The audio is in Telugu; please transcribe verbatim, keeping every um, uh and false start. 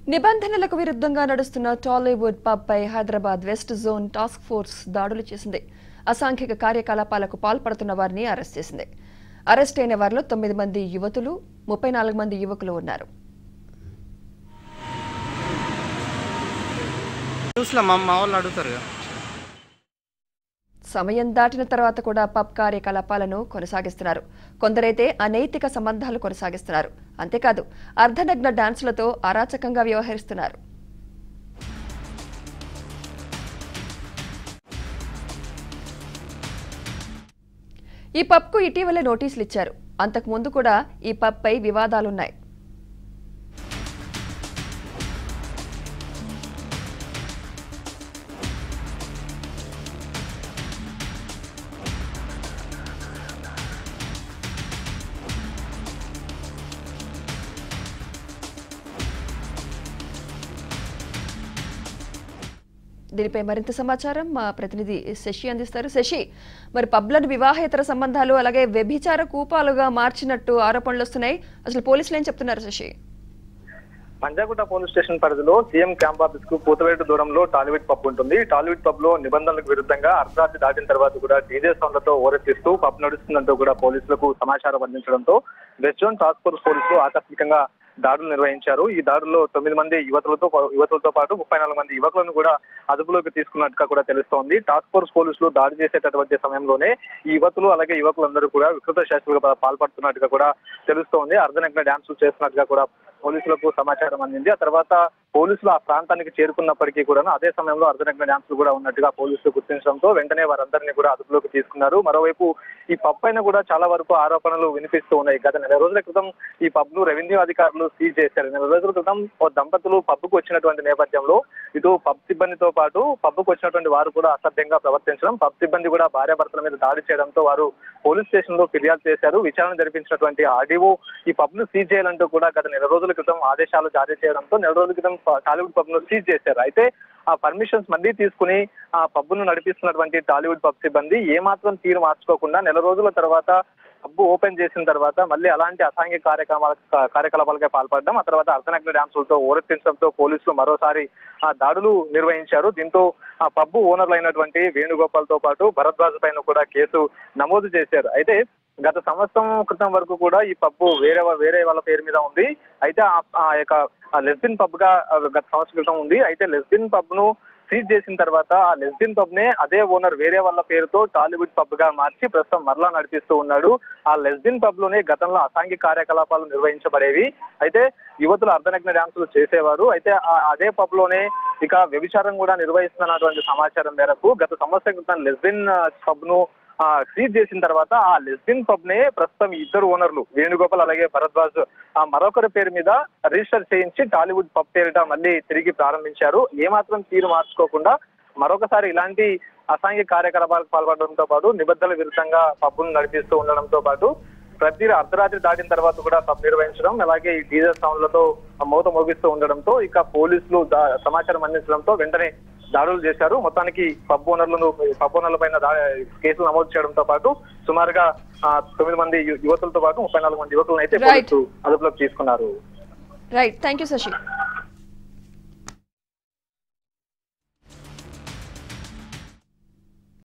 నిబంధనలకు విరుద్ధంగా నడుస్తున్న టాలీవుడ్ పబ్ పై Hyderabad west zone task force దాడులు చేసింది. అసాంఘిక కార్యకలాపాలకు పాల్పడుతున్న వారిని అరెస్ట్ చేసింది. అరెస్ట్ అయిన వారిలో తొమ్మిది మంది యువతులు, ముప్పై నాలుగు మంది యువకులు ఉన్నారు. సమయం దాటిన తర్వాత కూడా పబ్ కార్యకలాపాలను కొనసాగిస్తున్నారు. కొందరైతే అనైతిక సంబంధాలు కొనసాగిస్తున్నారు. అంతేకాదు అర్ధనగ్న డాన్సులతో అరాచకంగా వ్యవహరిస్తున్నారు. ఈ పబ్కు ఇటీవలే నోటీసులు ఇచ్చారు. అంతకు ముందు కూడా ఈ పబ్ పై వివాదాలున్నాయి. దీనిపై మరింత సమాచారం మా ప్రతినిధి శశి అందిస్తారు. శశి, మరి పబ్లను వివాహేతర సంబంధాలు అలాగే వ్యభిచార కూపాలుగా మార్చినట్టు ఆరోపణలు వస్తున్నాయి. అసలు పోలీసులు ఏం చెప్తున్నారు శశి? పంజాగుట్ట పోలీస్ స్టేషన్ పరిధిలో సీఎం క్యాంప్ ఆఫీస్ కు పూతవేటు దూరంలో టాలీవుడ్ పబ్ ఉంటుంది. టాలీవుడ్ పబ్ లో నిబంధనలకు విరుద్ధంగా అర్ధరాత్రి దాటిన తర్వాత కూడా డీజే సౌండ్లతో ఓరెత్తిస్తూ పబ్ నడుస్తుందంటూ కూడా పోలీసులకు సమాచారం అందించడంతో వెస్ట్ జోన్ టాస్క్ ఫోర్స్ పోలీసులు ఆకస్మికంగా దాడులు నిర్వహించారు. ఈ దాడుల్లో తొమ్మిది మంది యువతులతో యువతులతో పాటు ముప్పై నాలుగు మంది యువకులను కూడా అదుపులోకి తీసుకున్నట్టుగా కూడా తెలుస్తోంది. టాస్క్ ఫోర్స్ పోలీసులు దాడి చేసేటటువంటి సమయంలోనే ఈ యువతులు అలాగే యువకులందరూ కూడా వికృత శాస్త్రులుగా పాల్పడుతున్నట్టుగా కూడా తెలుస్తోంది. అర్ధనగ్న డాన్సులు చేస్తున్నట్టుగా కూడా పోలీసులకు సమాచారం అందింది. ఆ తర్వాత పోలీసులు ఆ ప్రాంతానికి చేరుకున్నప్పటికీ కూడా అదే సమయంలో అర్ధనగ్న డాన్సులు కూడా ఉన్నట్టుగా పోలీసులు గుర్తించడంతో వెంటనే వారందరినీ కూడా అదుపులోకి తీసుకున్నారు. మరోవైపు ఈ పబ్ పైన కూడా చాలా వరకు ఆరోపణలు వినిపిస్తూ ఉన్నాయి. గత నెల రోజుల క్రితం ఈ పబ్ ను రెవెన్యూ అధికారులు సీజ్ చేశారు. నెల రోజుల క్రితం ఓ దంపతులు పబ్కు వచ్చినటువంటి నేపథ్యంలో ఇటు పబ్ సిబ్బందితో పాటు పబ్కు వచ్చినటువంటి వారు కూడా అసభ్యంగా ప్రవర్తించడం, పబ్ సిబ్బంది కూడా భార్యాభర్తల మీద దాడి చేయడంతో వారు పోలీస్ స్టేషన్ లో ఫిర్యాదు చేశారు. విచారణ జరిపించినటువంటి ఆర్డీఓ ఈ పబ్ ను సీజ్ చేయాలంటూ కూడా గత నెల రోజుల క్రితం ఆదేశాలు జారీ చేయడంతో నెల రోజుల క్రితం టాలీవుడ్ పబ్ ను సీజ్ చేశారు. అయితే ఆ పర్మిషన్స్ మళ్లీ తీసుకుని ఆ పబ్ ను నడిపిస్తున్నటువంటి టాలీవుడ్ పబ్ సిబ్బంది ఏమాత్రం తీరు మార్చుకోకుండా నెల రోజుల తర్వాత పబ్ ఓపెన్ చేసిన తర్వాత మళ్ళీ అలాంటి అసాంఘిక కార్యక్రమాల కార్యకలాపాలకే పాల్పడడం, ఆ తర్వాత అర్ధనగ్న డాన్సులతో ఓరెత్తించడంతో పోలీసులు మరోసారి ఆ దాడులు నిర్వహించారు. దీంతో ఆ పబ్ ఓనర్లు అయినటువంటి వేణుగోపాల్ తో పాటు భరద్వాజ్ పైన కూడా కేసు నమోదు చేశారు. అయితే గత సంవత్సరం క్రితం వరకు కూడా ఈ పబ్ వేరే వేరే వాళ్ళ పేరు మీద ఉంది. అయితే ఆ యొక్క లెస్బియన్ పబ్ గా గత సంవత్సరం క్రితం ఉంది. అయితే లెస్బియన్ పబ్ ను సీజ్ చేసిన తర్వాత ఆ లెస్బియన్ పబ్ నే అదే ఓనర్ వేరే వాళ్ళ పేరుతో టాలీవుడ్ పబ్ గా మార్చి ప్రస్తుతం మరలా నడిపిస్తూ ఉన్నాడు. ఆ లెస్బియన్ పబ్ లోనే గతంలో అసాంఘిక కార్యకలాపాలు నిర్వహించబడేవి. అయితే యువతులు అర్ధనగ్న డాన్సులు చేసేవారు. అయితే అదే పబ్ లోనే ఇక వ్యభిచారం కూడా నిర్వహిస్తున్నటువంటి సమాచారం మేరకు గత సంవత్సరం క్రితం లెస్బియన్ పబ్ ను సీజ్ చేసిన తర్వాత ఆ లెస్బియన్ పబ్ నే ప్రస్తుతం ఇద్దరు ఓనర్లు వేణుగోపాల్ అలాగే భరద్వాజ్ ఆ మరొకరి పేరు మీద రిజిస్టర్ చేయించి టాలీవుడ్ పబ్ పేరిట మళ్ళీ తిరిగి ప్రారంభించారు. ఏమాత్రం తీరు మార్చుకోకుండా మరొకసారి ఇలాంటి అసాంఘిక కార్యకలాపాలకు పాల్పడడంతో పాటు నిబంధనల విరుద్ధంగా పబ్ను నడిపిస్తూ ఉండడంతో పాటు ప్రతి అర్ధరాత్రి దాటిన తర్వాత కూడా పబ్ నిర్వహించడం, అలాగే ఈ డీజే సౌండ్లతో మోత మోగిస్తూ ఉండడంతో ఇక పోలీసులు సమాచారం అందించడంతో వెంటనే దాడులు చేశారు. మొత్తానికి పబ్ ఓనర్లను పబ్ ఓనర్ల పైన కేసులు నమోదు చేయడంతో పాటు సుమారుగా తొమ్మిది మంది యువతులతో పాటు ముప్పై నాలుగు మంది యువకులను అయితే పోలీసులు అదుపులోకి తీసుకున్నారు. Right, thank you Shashi.